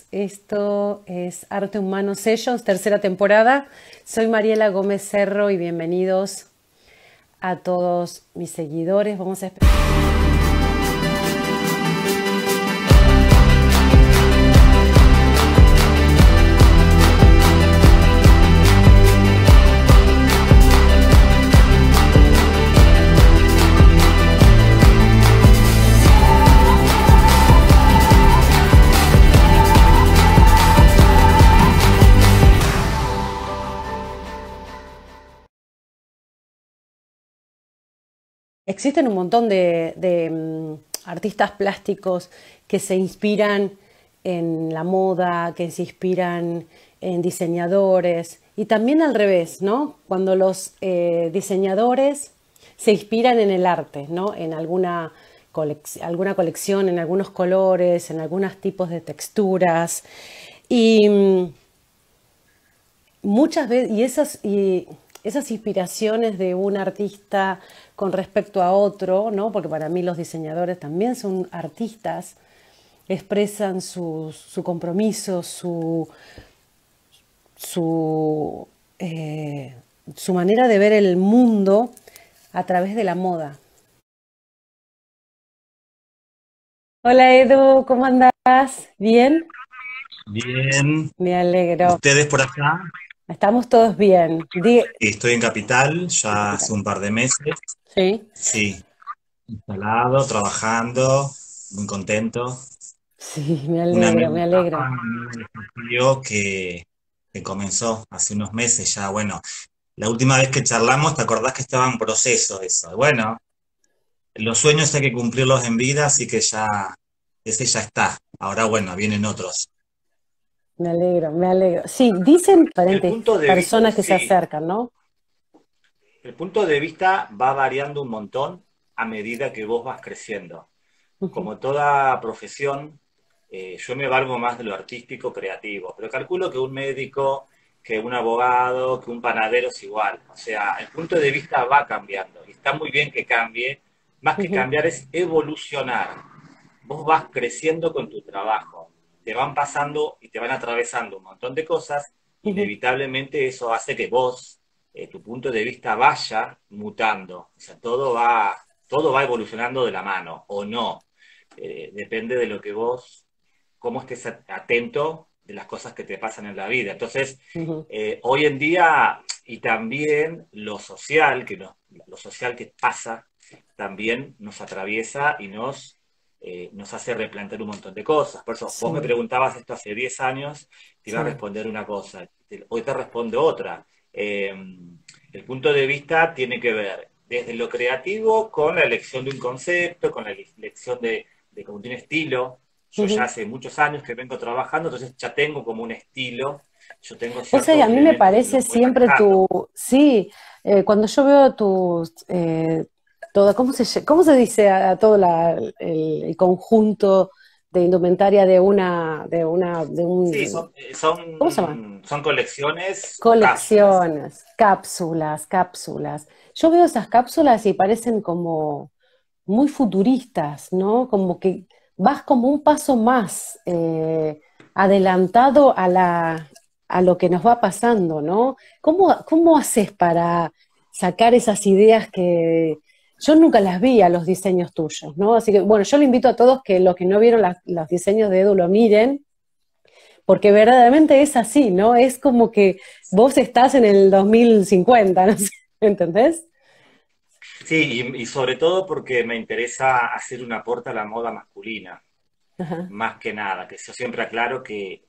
Esto es Arte Humano Sessions, tercera temporada. Soy Mariela Gómez Cerro y bienvenidos a todos mis seguidores. Vamos a esperar. Existen un montón de artistas plásticos que se inspiran en la moda, que se inspiran en diseñadores y también al revés, ¿no? Cuando los diseñadores se inspiran en el arte, ¿no? En alguna colección, en algunos colores, en algunos tipos de texturas y muchas veces, esas inspiraciones de un artista con respecto a otro, ¿no? Porque para mí los diseñadores también son artistas, expresan su compromiso, su, su manera de ver el mundo a través de la moda. Hola Edu, ¿cómo andás? ¿Bien? Bien, Me alegro. ustedes por acá. Estamos todos bien. Estoy en Capital En ya hace Capital. un par de meses. Sí, Sí, instalado, trabajando, muy contento. sí, me Una alegro, nueva me etapa, alegro. un nuevo desafío que comenzó hace unos meses ya. Bueno, la última vez que charlamos, ¿te acordás que estaba en proceso eso? Bueno, los sueños hay que cumplirlos en vida, así que ya, ese ya está. Ahora, bueno, vienen otros. Me alegro, me alegro. Sí, dicen El diferentes punto de vista, personas que se sí. acercan, ¿no? El punto de vista va variando un montón a medida que vos vas creciendo. Ujú, Como toda profesión, yo me valgo más de lo artístico creativo, pero calculo que un médico, que un abogado, que un panadero es igual. O sea, el punto de vista va cambiando y está muy bien que cambie. Más que ujú, cambiar es evolucionar. Vos vas creciendo con tu trabajo, te van pasando y te van atravesando un montón de cosas, ujú. inevitablemente eso hace que vos, tu punto de vista vaya mutando. O sea, todo va evolucionando de la mano, o no. Depende de lo que vos, cómo estés atento de las cosas que te pasan en la vida. Entonces, Ujú. hoy en día, y también lo social que pasa, también nos atraviesa y nos hace replantear un montón de cosas. Por eso, vos me Sí, preguntabas esto hace 10 años, te iba a sí. responder una cosa, hoy te respondo otra. El punto de vista tiene que ver desde lo creativo con la elección de un concepto, con la elección de como de un estilo. Yo ya Ujú. hace muchos años que vengo trabajando, entonces ya tengo como un estilo, yo tengo Vos sabés, a ciertos mí me elementos que parece los voy siempre manejando. sí, cuando yo veo todo, ¿cómo se dice a todo el conjunto de indumentaria Sí, ¿cómo se llama? son colecciones o cápsulas. Colecciones, cápsulas. Yo veo esas cápsulas y parecen como muy futuristas, ¿no? Como que vas como un paso más adelantado a lo que nos va pasando, ¿no? ¿Cómo haces para sacar esas ideas que yo nunca las vi a los diseños tuyos, ¿no? Así que, bueno, yo le invito a todos que los que no vieron los diseños de Edu lo miren, porque verdaderamente es así, ¿no? Es como que vos estás en el 2050, no sé, ¿entendés? Sí, y sobre todo porque me interesa hacer un aporte a la moda masculina, Ajá. más que nada, que yo siempre aclaro que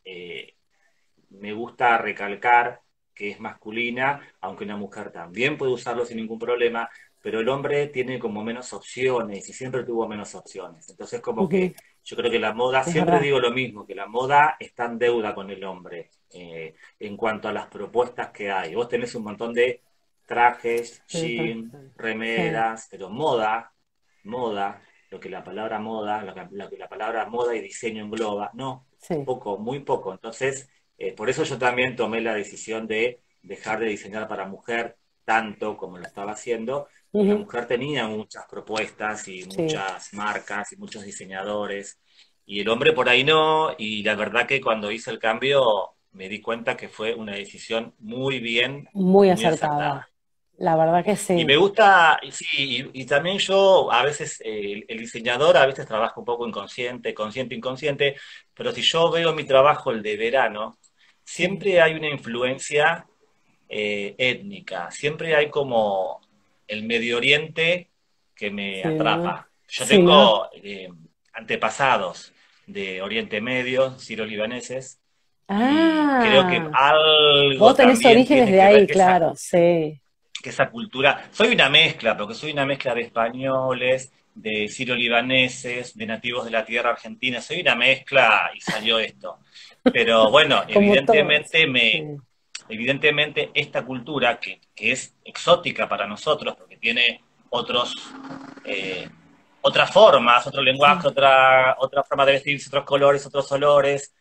me gusta recalcar que es masculina, aunque una mujer también puede usarlo sin ningún problema, pero el hombre tiene como menos opciones y siempre tuvo menos opciones. Entonces como Ujú. que yo creo que la moda, Es siempre verdad. digo lo mismo, que la moda está en deuda con el hombre en cuanto a las propuestas que hay. Vos tenés un montón de trajes, Ujú. jean, Sí. remeras, pero moda, lo que la palabra moda, lo que la palabra moda y diseño engloba, no, Sí. poco, muy poco. Entonces, por eso yo también tomé la decisión de dejar de diseñar para mujer tanto como lo estaba haciendo, porque la Ujú. mujer tenía muchas propuestas y Sí. muchas marcas y muchos diseñadores. y el hombre por ahí no, y la verdad que cuando hice el cambio me di cuenta que fue una decisión muy bien, Muy muy acertada. acertada. La verdad que Y sí. me gusta, y sí, y también yo a veces, el diseñador a veces trabaja un poco inconsciente, consciente, inconsciente, pero si yo veo mi trabajo, el de verano, Sí, siempre hay una influencia étnica, siempre hay como el Medio Oriente que me sí, ¿no? atrapa. Yo Sí, ¿no? tengo antepasados de Oriente Medio, siro-libaneses, y creo que Ah, vos algo tenés también orígenes tiene de que ver ahí, claro, sí. que esa cultura, soy una mezcla, porque soy una mezcla de españoles, de siro-libaneses, de nativos de la tierra argentina, soy una mezcla y salió esto. Pero bueno, Como todos. Sí, evidentemente esta cultura que es exótica para nosotros, porque tiene otros, eh, otras formas, otro lenguaje, sí, otra forma de vestirse, otros colores, otros olores,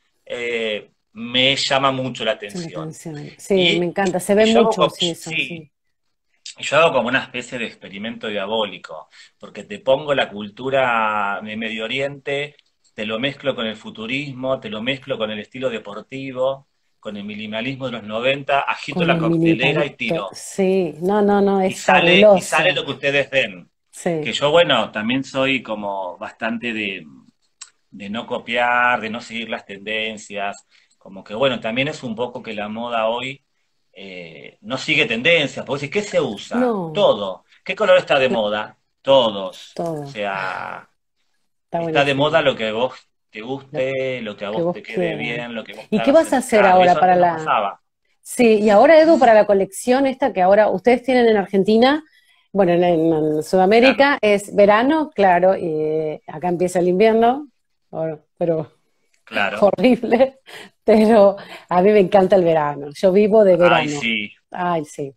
me llama mucho la sí, la atención. atención. Sí, me Y, encanta, se y ve yo hago, mucho, sí, eso, sí, sí. yo hago como una especie de experimento diabólico, porque te pongo la cultura de Medio Oriente, te lo mezclo con el futurismo, te lo mezclo con el estilo deportivo, con el minimalismo de los 90, agito Con la el coctelera y minimalito, tiro. sí, no, no, no, Y es sale fabuloso. lo que ustedes ven. Que Sí, yo, bueno, también soy como bastante de no copiar, de no seguir las tendencias, como que bueno, también es un poco que la moda hoy no sigue tendencias, porque si, ¿qué se usa? no, Todo. ¿Qué color está de cla- moda? Todos. O todo, sea, está está de moda buenísimo, lo que a vos te lo guste, lo que a que vos vos te quede quieras. bien, lo que vos te ¿Y qué hagas vas en a el hacer carro, y ahora eso para antes no la... pasaba. Sí, y ahora Edu, para la colección esta que ahora ustedes tienen en Argentina, bueno, en Verano, Sudamérica es verano, claro, y acá empieza el invierno, pero claro. horrible, pero a mí me encanta el verano, yo vivo de Ay, verano. sí, Ay, sí,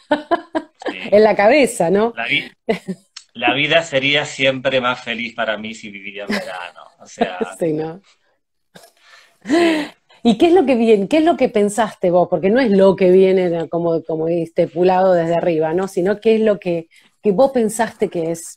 sí. en la cabeza, ¿no? La vi- la vida sería siempre más feliz para mí si viviría en verano. O sea, Sí, ¿no? sí. ¿Y qué es lo que viene? ¿Qué es lo que pensaste vos? Porque no es lo que viene como estipulado desde arriba, ¿no? Sino qué es lo que vos pensaste que es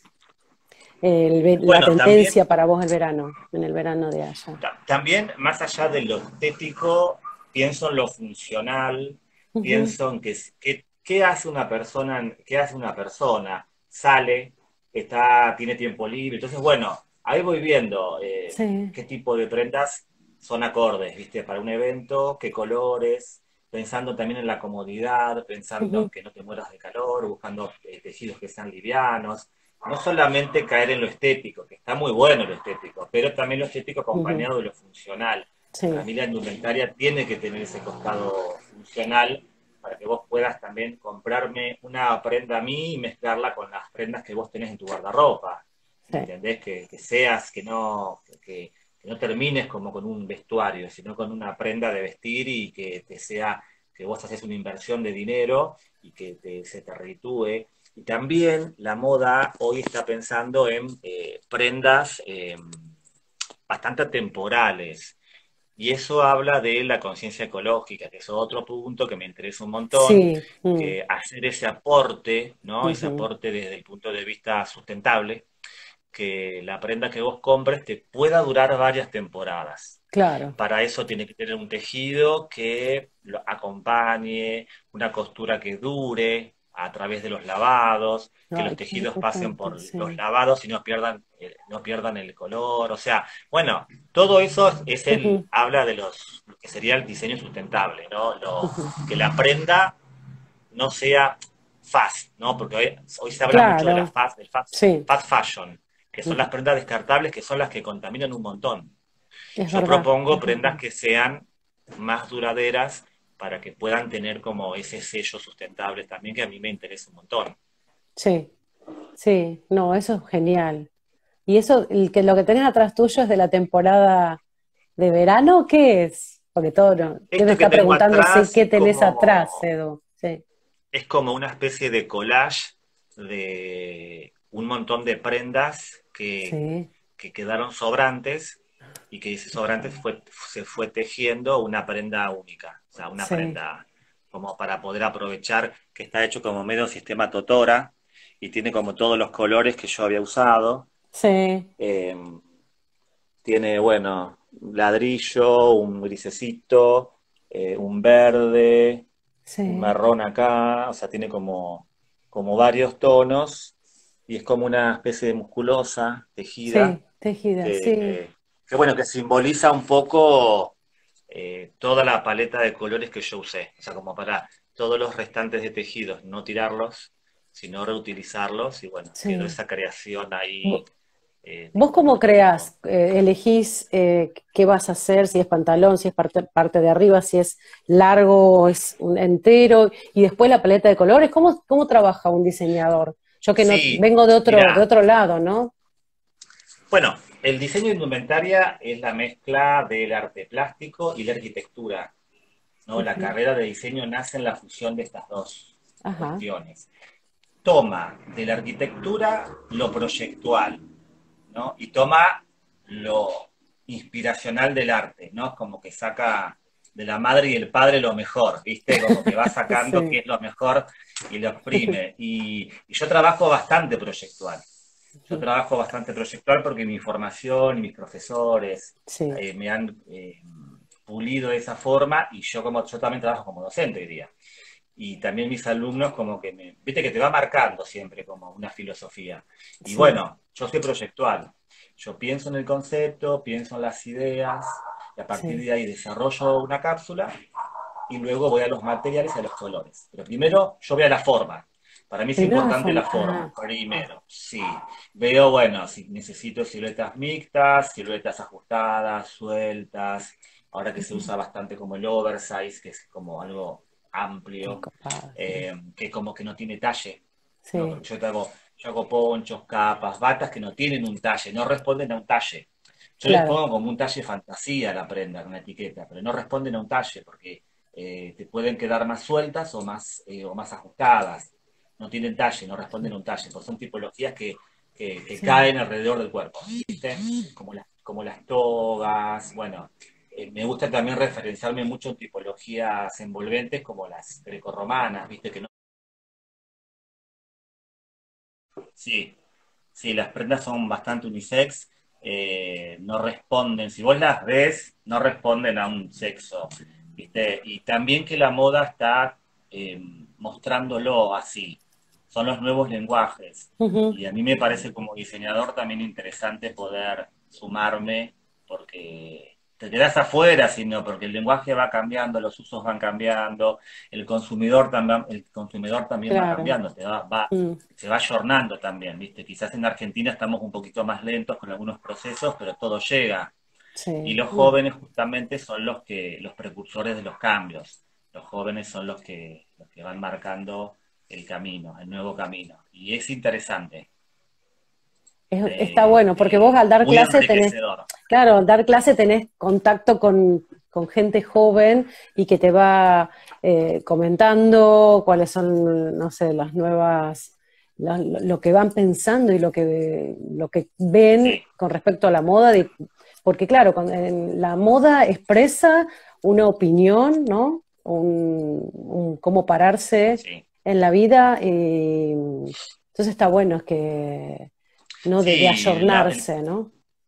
la Bueno, tendencia también, para vos el verano, en el verano de allá. también más allá de lo estético, pienso en lo funcional, Ujú. pienso en qué hace una persona, qué hace una persona, sale, tiene tiempo libre. Entonces, bueno, ahí voy viendo Sí. qué tipo de prendas son acordes, ¿viste? Para un evento, qué colores, pensando también en la comodidad, pensando Ujú, en que no te mueras de calor, buscando tejidos que sean livianos. No solamente caer en lo estético, que está muy bueno lo estético, pero también lo estético ujú. acompañado de lo funcional. Para Sí, mí la indumentaria tiene que tener ese costado funcional para que vos puedas también comprarme una prenda a mí y mezclarla con las prendas que vos tenés en tu guardarropa. ¿Me sí. entendés? Que seas, que no termines como con un vestuario, sino con una prenda de vestir y que te sea, que vos haces una inversión de dinero y que se te reditúe. Y también la moda hoy está pensando en prendas bastante temporales. Y eso habla de la conciencia ecológica, que es otro punto que me interesa un montón, Sí. Mm, que hacer ese aporte, ¿no? Ese ujú. aporte desde el punto de vista sustentable, que la prenda que vos compres te pueda durar varias temporadas. Claro. Para eso tiene que tener un tejido que lo acompañe, una costura que dure a través de los lavados, que los Ay, qué tejidos pasen importante, por los sí. lavados y no pierdan el color. O sea, bueno, todo eso Ujú, habla de lo que sería el diseño sustentable, ¿no? ujú. Que la prenda no sea fast, ¿no? Porque hoy se habla mucho de la Claro, sí, fast fashion, que son ujú. las prendas descartables, que son las que contaminan un montón. Es Yo verdad, propongo es prendas verdad. que sean más duraderas para que puedan tener como ese sello sustentable también, que a mí me interesa un montón. Sí, sí, no, eso es genial. ¿Y eso, lo que tenés atrás tuyo es de la temporada de verano? ¿Qué es? Porque todo debe Esto que estar tengo preguntándose atrás qué tenés atrás, Edu. Sí, es como una especie de collage de un montón de prendas sí, que quedaron sobrantes y que ese qué sobrante joya. se fue tejiendo una prenda única, o sea, una Sí, prenda como para poder aprovechar que está hecho como medio sistema Totora y tiene como todos los colores que yo había usado. sí, Eh, tiene, bueno, ladrillo, un grisecito, un verde, un sí, marrón acá, o sea, tiene como varios tonos y es como una especie de musculosa, tejida, sí, tejida, sí, que, que bueno, que simboliza un poco toda la paleta de colores que yo usé, o sea, como para todos los restantes de tejidos, no tirarlos, sino reutilizarlos, y bueno, quedó sí. esa creación ahí Vo- ¿Vos de cómo prototipo. creás? ¿Elegís qué vas a hacer? Si es pantalón, si es parte de arriba, si es largo, es un entero, y después la paleta de colores. ¿Cómo trabaja un diseñador? Yo que no Sí, vengo de mirá, otro lado, ¿no? bueno, el diseño de indumentaria es la mezcla del arte plástico y la arquitectura, ¿no? La Ujú. carrera de diseño nace en la fusión de estas dos Ajá, cuestiones. Toma de la arquitectura lo proyectual, ¿no? Y toma lo inspiracional del arte, ¿no? Como que saca de la madre y el padre lo mejor, ¿viste? Como que va sacando sí, qué es lo mejor y lo exprime. Y yo trabajo bastante proyectual. Yo ujú, trabajo bastante proyectual porque mi formación y mis profesores sí, me han pulido de esa forma y yo también trabajo como docente hoy día. Y también mis alumnos como que viste que te va marcando siempre como una filosofía. Y sí, bueno, yo soy proyectual. Yo pienso en el concepto, pienso en las ideas, y a partir sí. de ahí desarrollo una cápsula y luego voy a los materiales y a los colores. Pero primero yo voy a la forma. Para mí es Primero la importante la forma. forma, Ah, primero, sí. Veo, bueno, si necesito siluetas mixtas, siluetas ajustadas, sueltas, ahora que se ujú, usa bastante como el oversize, que es como algo qué amplio, copado, sí. que como que no tiene talle, ¿no? Sí, Porque yo hago ponchos, capas, batas que no tienen un talle, no responden a un talle. Yo les claro. pongo como un talle fantasía a la prenda, una etiqueta, pero no responden a un talle porque te pueden quedar más sueltas o más ajustadas. No tienen talle, no responden a un talle, porque son tipologías que Sí. caen alrededor del cuerpo, ¿viste? Como las togas, bueno. Me gusta también referenciarme mucho en tipologías envolventes como las grecorromanas, ¿viste? Que no. Sí, sí, las prendas son bastante unisex, no responden, si vos las ves, no responden a un sexo, ¿viste? Y también que la moda está mostrándolo así, son los nuevos lenguajes. Ujú, Y a mí me parece como diseñador también interesante poder sumarme, porque te quedas afuera, sino porque el lenguaje va cambiando, los usos van cambiando, el consumidor también va claro. cambiando, Mm, se va ayornando también, ¿viste? Quizás en Argentina estamos un poquito más lentos con algunos procesos, pero todo llega. Y sí. los jóvenes justamente son los precursores de los cambios. Los jóvenes son los que van marcando el camino, el nuevo camino. Y es interesante, Está bueno, porque vos al dar muy clase tenés, enriquecedor. claro, al dar clase tenés contacto con gente joven y que te va comentando cuáles son, no sé, las nuevas, lo que van pensando y lo que ven Sí, con respecto a la moda, porque claro, la moda expresa una opinión, ¿no? Cómo pararse sí. en la vida. Y entonces está bueno, es que ¿no? De Sí, ayornarse, ¿no?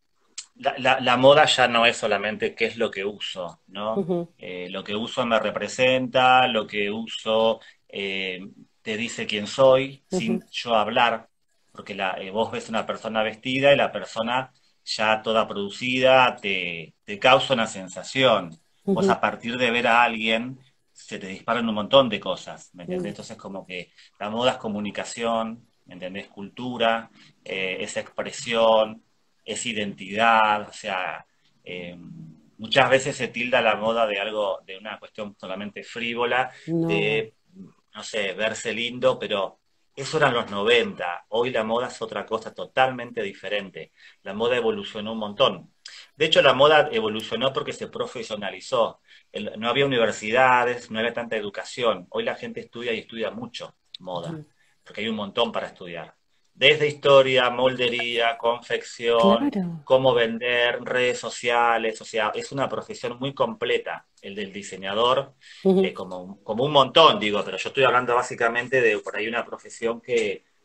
la moda ya no es solamente qué es lo que uso, ¿no? Ujú, Lo que uso me representa, lo que uso eh, te dice quién soy, ujú, sin yo hablar, porque vos ves una persona vestida y la persona ya toda producida te causa una sensación. Vos ujú, a partir de ver a alguien se te disparan un montón de cosas, ¿me entendés? mm. Entonces como que la moda es comunicación, ¿me entendés? Cultura, es expresión, es identidad, o sea, muchas veces se tilda la moda de algo, de una cuestión solamente frívola, No, de, no sé, verse lindo, pero eso eran los 90. Hoy la moda es otra cosa totalmente diferente. La moda evolucionó un montón. De hecho, la moda evolucionó porque se profesionalizó. No había universidades, no había tanta educación. Hoy la gente estudia y estudia mucho moda, ujú, porque hay un montón para estudiar. Desde historia, moldería, confección, claro. cómo vender, redes sociales, o sea, es una profesión muy completa, el del diseñador, Ujú, como un montón, digo, pero yo estoy hablando básicamente de por ahí una profesión que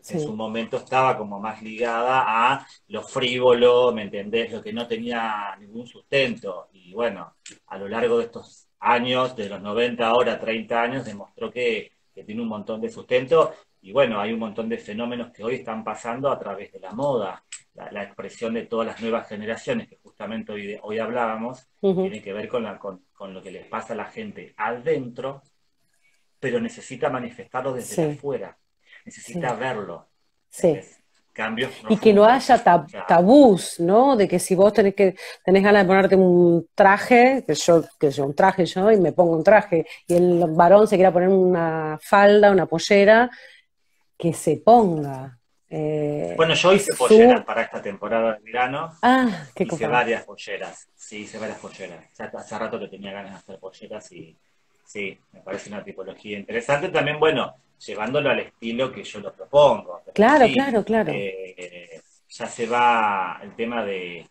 en su sí. momento estaba como más ligada a lo frívolo, ¿me entendés? Lo que no tenía ningún sustento. Y bueno, a lo largo de estos años, de los 90 ahora, 30 años, demostró que tiene un montón de sustento. Y bueno, hay un montón de fenómenos que hoy están pasando a través de la moda. La expresión de todas las nuevas generaciones, que justamente hoy hablábamos, Ujú, tiene que ver con lo que les pasa a la gente adentro, pero necesita manifestarlo desde el sí, afuera, necesita sí, verlo, sí. ¿entendés? Cambios Y que no profundos. haya O sea, tabús, ¿no? De que si vos tenés ganas de ponerte un traje, que yo un traje yo, y me pongo un traje, y el varón se quiera poner una falda, una pollera, que se ponga. bueno, yo Es hice polleras su... para esta temporada de verano, Ah, qué hice copado. varias polleras, sí, hice varias polleras. Ya hace rato que tenía ganas de hacer polleras y sí, me parece una tipología interesante. También, bueno, llevándolo al estilo que yo lo propongo, pero Claro, sí, claro, claro. ya se va el tema de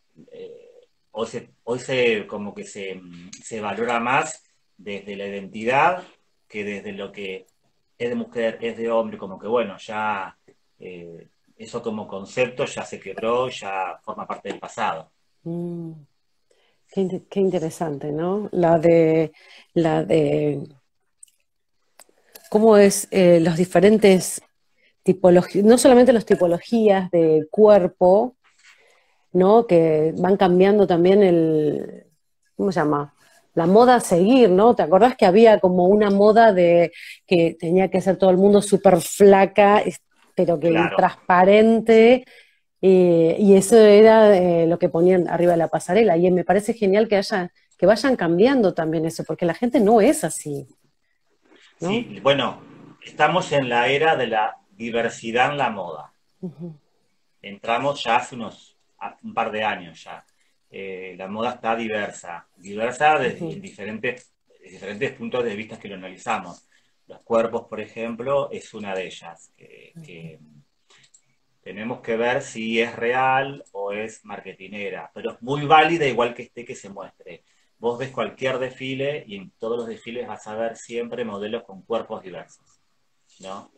hoy como que se valora más desde la identidad que desde lo que es de mujer, es de hombre, como que bueno, ya eso como concepto ya se quebró, ya forma parte del pasado. Mm, qué interesante, ¿no? La de cómo es los diferentes tipologías, no solamente las tipologías de cuerpo, ¿no? Que van cambiando también ¿cómo se llama? La moda a seguir, ¿no? ¿Te acordás que había como una moda de que tenía que ser todo el mundo súper flaca, pero que Claro, sí, transparente, y eso era lo que ponían arriba de la pasarela. Y me parece genial que vayan cambiando también eso, porque la gente no es así, ¿no? sí, bueno, estamos en la era de la diversidad en la moda. Ujú, Entramos ya hace un par de años ya. La moda está diversa en ujú, diferentes puntos de vista que lo analizamos. Los cuerpos, por ejemplo, es una de ellas, que tenemos que ver si es real o es marketinera, pero es muy válida igual que esté que se muestre. Vos ves cualquier desfile y en todos los desfiles vas a ver siempre modelos con cuerpos diversos, ¿no?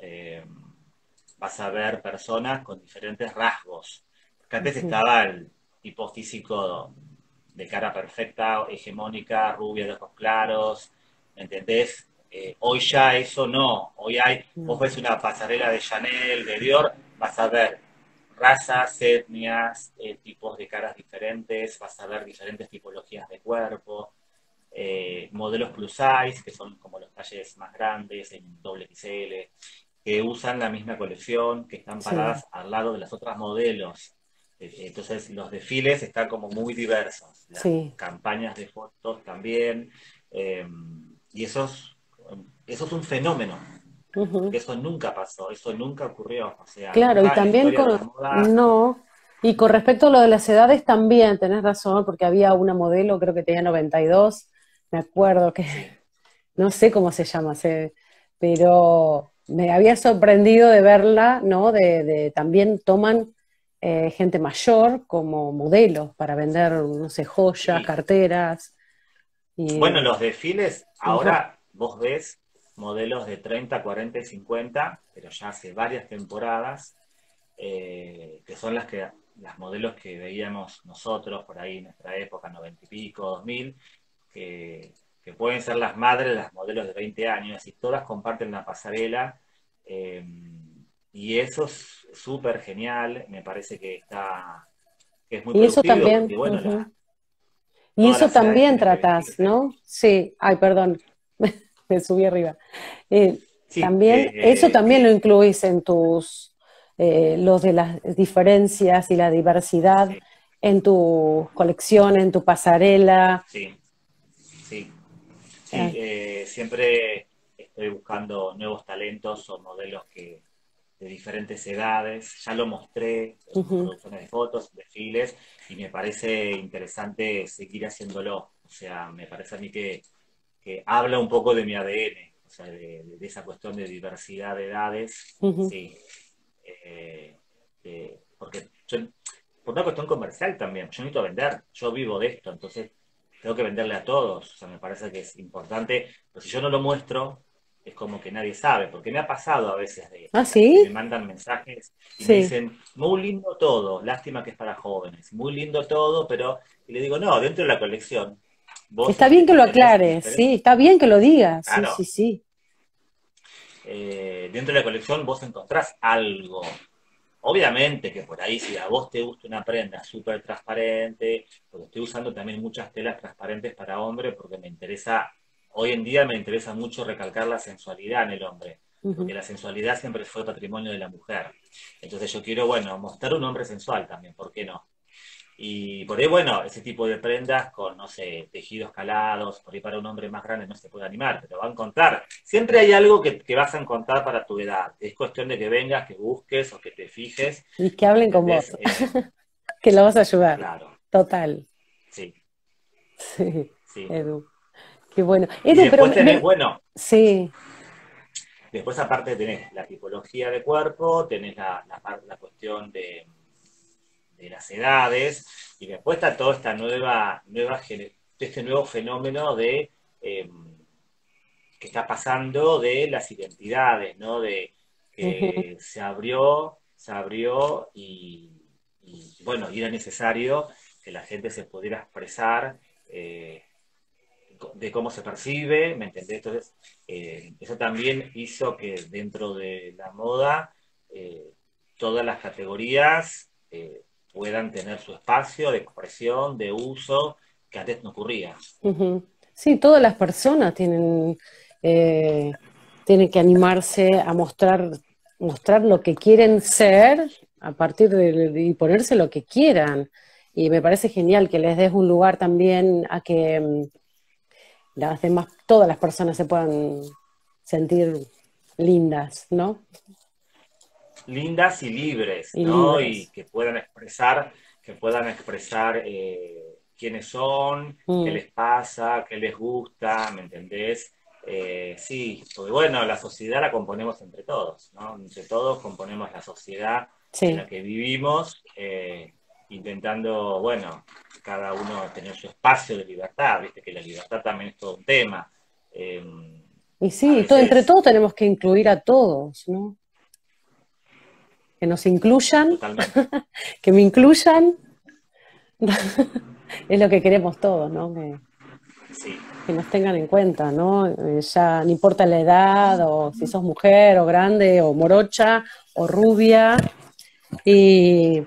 Vas a ver personas con diferentes rasgos. Porque antes ujú. estaba el tipo físico de cara perfecta, hegemónica, rubia de ojos claros, ¿me entendés? Hoy ya eso no. Vos No. ves una pasarela de Chanel, de Dior, vas a ver razas, etnias, tipos de caras diferentes, vas a ver diferentes tipologías de cuerpo, modelos plus size, que son como los talles más grandes, en doble XL, que usan la misma colección, que están Sí, paradas al lado de las otras modelos. Entonces los desfiles están como muy diversos, las sí. campañas de fotos también, eh, y eso es un fenómeno, Ujú. porque eso nunca pasó, eso nunca ocurrió, o sea, Claro, y nunca en la también historia de la moda, no, y con respecto a lo de las edades también, tenés razón, porque había una modelo, creo que tenía 92, me acuerdo que, sí, no sé cómo se llama, pero me había sorprendido de verla, ¿no? También toman gente mayor como modelos para vender, no sé, joyas, sí. carteras, y Bueno, los desfiles, ro- ahora vos ves modelos de 30, 40 y 50, pero ya hace varias temporadas, que son las modelos que veíamos nosotros por ahí en nuestra época, 90 y pico, 2000, que pueden ser las madres de las modelos de 20 años y todas comparten la pasarela. eh, y eso es súper genial, me parece que es muy y eso productivo también, porque, bueno, ujú. Y todas eso las edades también tienen que tratás, vestirse. ¿no? Sí, ay, perdón, me subí arriba. Eh, Sí, también, eso también lo incluís en los de las diferencias y la diversidad sí, en tu colección, en tu pasarela. sí, sí. Sí, Eh, siempre estoy buscando nuevos talentos o modelos de diferentes edades. Ya lo mostré en ujú. producciones de fotos, desfiles, y me parece interesante seguir haciéndolo. O sea, me parece a mí que habla un poco de mi ADN, o sea, de esa cuestión de diversidad de edades. Ujú. Sí, porque por una cuestión comercial también, yo necesito vender, yo vivo de esto, entonces tengo que venderle a todos, o sea, me parece que es importante, pero si yo no lo muestro, es como que nadie sabe, porque me ha pasado a veces ¿Ah, que me sí? mandan mensajes y me Sí. dicen, muy lindo todo, lástima que es para jóvenes, muy lindo todo, pero, y le digo, no, dentro de la colección, vos Está bien que lo tenés aclares, sí, diferentes, está bien que lo digas, sí, claro, sí, sí. dentro de la colección vos encontrás algo. Obviamente que por ahí si a vos te gusta una prenda súper transparente, porque estoy usando también muchas telas transparentes para hombre, porque me interesa, hoy en día me interesa mucho recalcar la sensualidad en el hombre, porque Ujú. la sensualidad siempre fue patrimonio de la mujer. Entonces yo quiero, bueno, mostrar un hombre sensual también, ¿por qué no? Y por ahí, bueno, ese tipo de prendas con, no sé, tejidos calados, por ahí para un hombre más grande no se puede animar, pero va a encontrar. Siempre hay algo que vas a encontrar para tu edad. Es cuestión de que vengas, que busques o que te fijes, Y que hablen con vos, ¿entendés? que lo vas a ayudar. Claro, Total. sí, Sí, sí. Edu. Qué bueno. Y Edu, pero después tenés, bueno, sí. después aparte tenés la tipología de cuerpo, tenés la cuestión de las edades, y después está toda esta este nuevo fenómeno de eh, que está pasando de las identidades, ¿no? De Ujú, que se abrió bueno, y era necesario que la gente se pudiera expresar de cómo se percibe, ¿me entendés? Entonces, eso también hizo que dentro de la moda todas las categorías puedan tener su espacio de expresión, de uso, que antes no ocurría. ujú. Sí, todas las personas eh, tienen que animarse a mostrar lo que quieren ser a partir y ponerse lo que quieran. Y me parece genial que les des un lugar también a que las demás, todas las personas se puedan sentir lindas, ¿no? Lindas y libres, Y ¿no? Y libres. que puedan expresar quiénes son, qué Mm, les pasa, qué les gusta, ¿me entendés? Sí, porque bueno, la sociedad la componemos entre todos, ¿no? Entre todos componemos la sociedad en la sí. que vivimos, intentando, bueno, cada uno tener su espacio de libertad, viste que la libertad también es todo un tema. Eh, Y a sí, entre veces, todos tenemos que incluir a todos, ¿no? Que nos incluyan, totalmente, que me incluyan, es lo que queremos todos, ¿no? sí. Que nos tengan en cuenta, ¿no? Ya no importa la edad, o si sos mujer, o grande, o morocha, o rubia. Y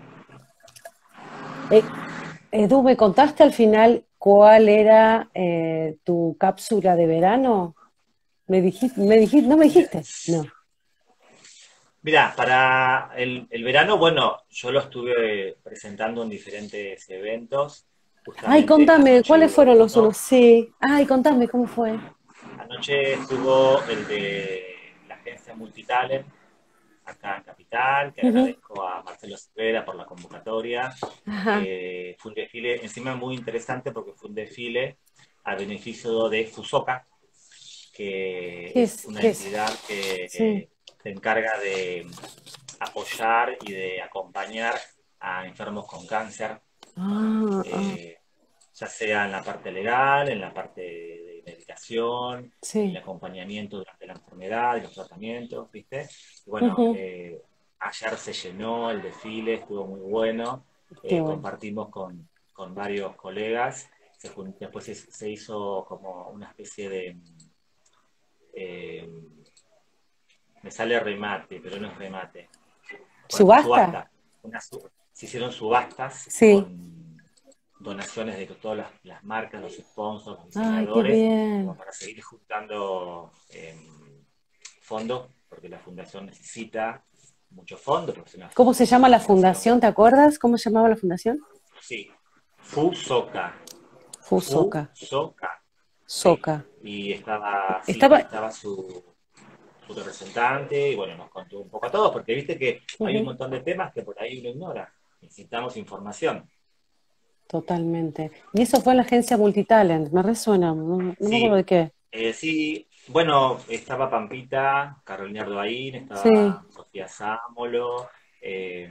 Edu, ¿me contaste al final cuál era tu cápsula de verano? No me Mira, dijiste, no. Mira, para el verano, bueno, yo lo estuve presentando en diferentes eventos. Ay, Justamente contame, anoche ¿cuáles hubo fueron los uno. unos? Sí. Ay, contame, ¿cómo fue? Anoche estuvo el de la agencia Multitalent acá en Capital, que Ujú. agradezco a Marcelo Cervera por la convocatoria. Ajá. Fue un desfile, encima muy interesante porque fue un desfile a beneficio de Fusoca, que ¿Qué es es? una ¿Qué es? entidad que Sí. se encarga de apoyar y de acompañar a enfermos con cáncer, Ah, ah, eh, ya sea en la parte legal, en la parte de medicación, en el sí. acompañamiento durante la enfermedad y los tratamientos, ¿viste? Y bueno, Ujú. ayer se llenó el desfile, estuvo muy bueno, Qué bueno. compartimos con varios colegas, después se hizo como una especie de... eh, me sale remate, pero no es remate. Bueno, ¿Subasta? subasta. Se hicieron subastas Sí. con donaciones de todas las marcas, los sponsors, los Ay, qué diseñadores, como bien. para seguir juntando fondos, porque la fundación necesita muchos fondos, porque es ¿Cómo se llama una la fundación, fundación? ¿Te acuerdas? ¿Cómo se llamaba la fundación? sí, FUSOCA, Fusoca. FUSOCA, sí, Soca. y estaba, sí, Estaba. estaba su representante, y bueno, nos contó un poco a todos, porque viste que hay un Ujú. montón de temas que por ahí uno ignora. Necesitamos información. Totalmente. Y eso fue en la agencia Multitalent. Me resuena. No me acuerdo Sí, de qué. sí, bueno, estaba Pampita, Carolina Ardoaín, Sí. estaba Sofía Sámolo, eh,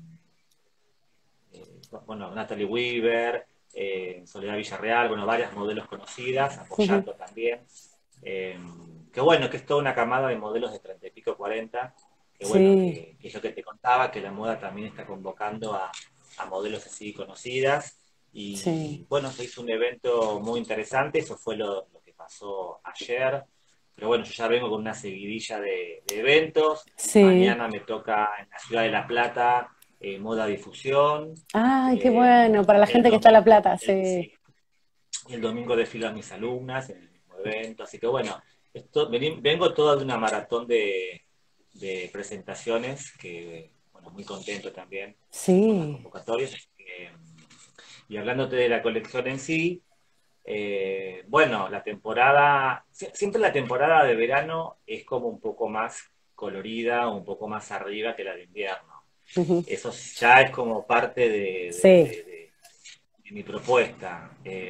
bueno, Natalie Weaver, Soledad Villarreal, bueno, varias modelos conocidas, Ujú. apoyando también. Eh, que bueno, que es toda una camada de modelos de 30 y pico, 40, que bueno, Sí, que es lo que te contaba, que la moda también está convocando a modelos así conocidas. sí. Y bueno, se hizo un evento muy interesante, eso fue lo que pasó ayer. Pero bueno, yo ya vengo con una seguidilla de eventos. Sí. Mañana me toca en la ciudad de La Plata, moda difusión. Ay, qué Eh, bueno, para la el gente que está en La domingo, Plata, sí. sí, el domingo desfilo a mis alumnas en el mismo evento. Así que bueno, vengo toda de una maratón de presentaciones que, bueno, muy contento también por las Sí. convocatorias. Y hablándote de la colección en sí, bueno, la temporada, siempre la temporada de verano es como un poco más colorida, un poco más arriba que la de invierno. Ujú. Eso ya es como parte Sí. de mi propuesta.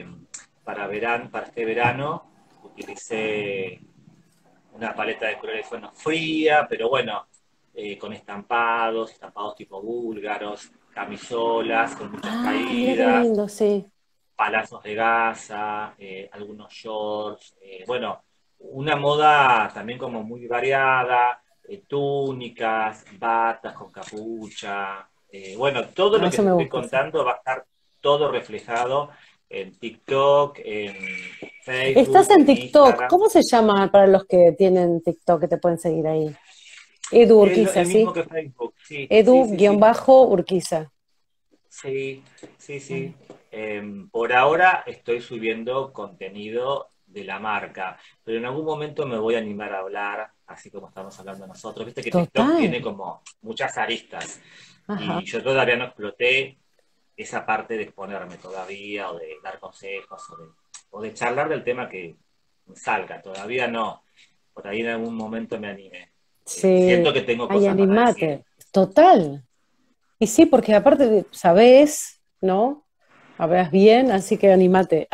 Para este verano utilicé una paleta de colores, bueno, fría, pero bueno, con estampados tipo búlgaros, camisolas con muchas Ah, mira qué caídas, lindo, sí. palazos de gasa, algunos shorts, bueno, una moda también como muy variada, túnicas, batas con capucha, bueno, todo Ah, lo que eso te me estoy gusta, sí. contando va a estar todo reflejado en TikTok, en Estás Facebook, en en TikTok. Instagram. ¿Cómo se llama para los que tienen TikTok que te pueden seguir ahí? Edu Urquiza, El mismo ¿sí? que Facebook, sí, sí, sí, sí. Edu-Urquiza. Sí, sí, Vale. sí. Por ahora estoy subiendo contenido de la marca, pero en algún momento me voy a animar a hablar, así como estamos hablando nosotros. Viste que TikTok Total. tiene como muchas aristas Ajá. y yo todavía no exploté esa parte de exponerme todavía o de dar consejos o de charlar del tema que me salga. Todavía no. Por ahí en algún momento me anime. Sí. Siento que tengo Ay, cosas para decir. animate. Total. Y sí, porque aparte sabés, ¿no? Hablas bien, así que animate.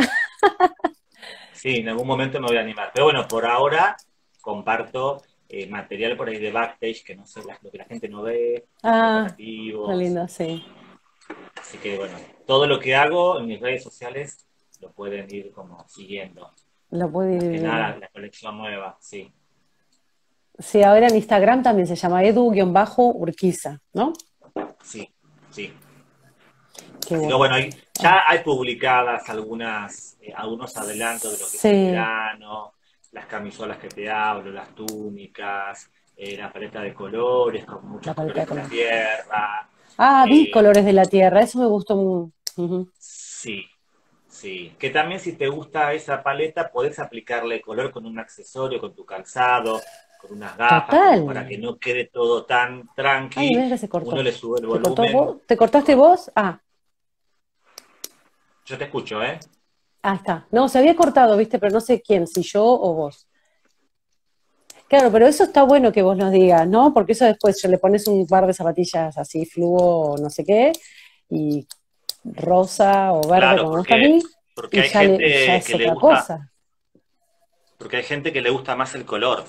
Sí, en algún momento me voy a animar. Pero bueno, por ahora comparto material por ahí de backstage que no sé, lo que la gente no ve, los Ah, qué preparativos. lindo, sí. Así que bueno, todo lo que hago en mis redes sociales lo pueden ir como siguiendo. Lo puedo ir Más que viviendo. nada la colección nueva, sí, Sí, ahora en Instagram también se llama Edu-Urquiza, ¿no? sí, sí. Qué Así que bueno. bueno, ya hay publicadas algunos adelantos de lo que es el Sí, verano, las camisolas que te hablo, las túnicas, la paleta de colores, con la muchos paleta colores de de la color. tierra. Ah, vi Eh, Colores de la Tierra, eso me gustó mucho. Ujú. sí, sí. Que también si te gusta esa paleta, podés aplicarle color con un accesorio, con tu calzado, con unas gafas, Total. como para que no quede todo tan Ay, tranqui. mira que se Uno cortó. le sube el ¿Se cortó volumen. vos? ¿Te cortaste vos? Ah, Yo te escucho, ¿eh? ahí está. No, se había cortado, viste, pero no sé quién, si yo o vos. Claro, pero eso está bueno que vos nos digas, ¿no? Porque eso después le pones un par de zapatillas así, fluo o no sé qué, y rosa o verde Claro, como me gusta a mí, porque y hay ya gente es que le otra gusta, cosa, porque hay gente que le gusta más el color,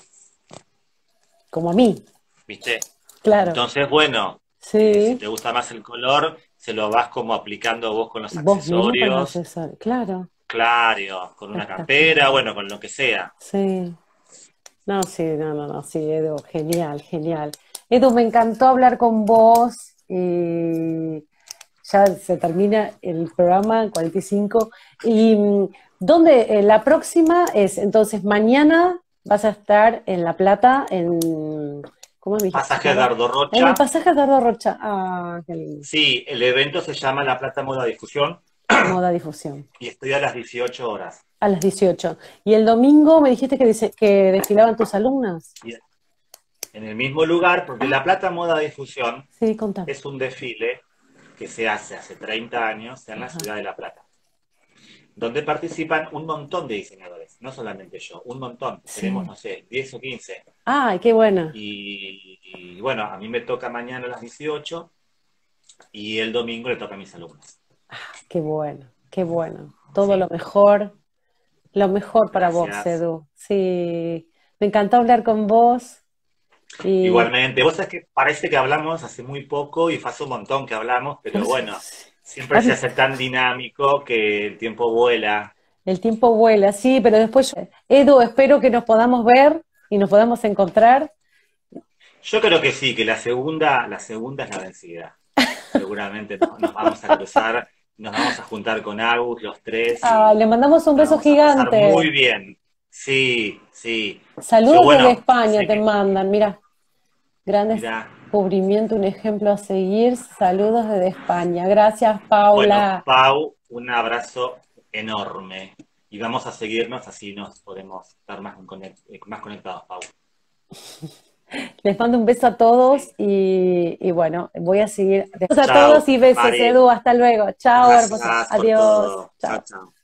como a mí, ¿viste? claro. Entonces, bueno, si Sí, te gusta más el color, se lo vas como aplicando vos con los vos mismo con los accesorios, accesorios, claro, claro, con una campera, espectacular. bueno, con lo que sea. Sí, no, sí, no, no, no, sí, Edu, genial, genial. Edu, me encantó hablar con vos y ya se termina el programa 45. ¿Y dónde? La próxima es, entonces, mañana vas a estar en La Plata, ¿cómo me dijiste que se Pasaje llama? Dardo En el Rocha, pasaje Eduardo Rocha. Ah, qué lindo. sí, el evento se llama La Plata Moda Difusión Moda difusión. y estoy a las 18 horas. A las 18. Y el domingo me dijiste que desfilaban tus alumnas. Y en el mismo lugar, porque Ah, La Plata Moda Difusión sí, contame. es un desfile que se hace 30 años en la Ajá. ciudad de La Plata, donde participan un montón de diseñadores, no solamente yo, un montón. Tenemos, Sí. no sé, 10 o 15. Ay, qué buena. Y bueno, a mí me toca mañana a las 18 y el domingo le toca a mis alumnos. Qué bueno, qué bueno. Todo Sí, lo mejor para vos, gracias. Edu. Sí, me encantó hablar con vos y Igualmente, vos sabés que parece que hablamos hace muy poco y fue hace un montón que hablamos, pero bueno, siempre se Ay, hace tan dinámico que el tiempo vuela. el tiempo vuela, sí, pero después, Edu, espero que nos podamos ver y nos podamos encontrar. Yo creo que sí, que la segunda es la vencida. Seguramente nos vamos a cruzar, nos vamos a juntar con Agus, los tres, Ah, le y mandamos un la beso vamos a pasar muy gigante. bien. Sí, sí. Yo, Saludos desde bueno, España sé te que, mandan, mira, gran mira, descubrimiento, un ejemplo a seguir. Saludos desde España. Gracias, bueno, Paula. Pau, un abrazo enorme. Y vamos a seguirnos, así nos podemos estar más conectados, Pau. Les mando un beso a todos y bueno, voy a seguir. Besos a Chao, todos y besos, Mari. Edu. Hasta luego. Chao, hermosa. Gracias por Adiós. todo. Chao, Chao. chao.